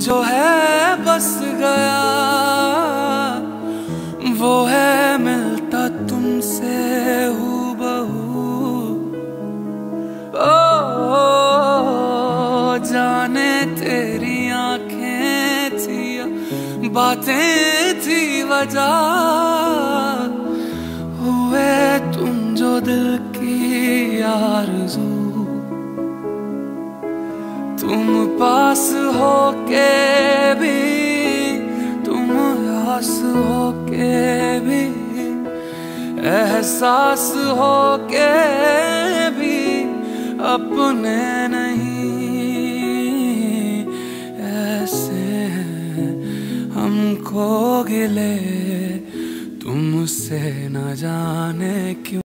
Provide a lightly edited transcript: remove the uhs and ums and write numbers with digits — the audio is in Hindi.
जो है बस गया वो है मिलता तुमसे हूबहू। ओ जाने तेरी आंखें थी बातें थी वजह, हुए तुम जो दिल की आरज़ू। तुम पास हो के भी, तुम आस हो के भी, एहसास हो के भी अपने नहीं। ऐसे हैं हमको गिले तुमसे न जाने क्यों।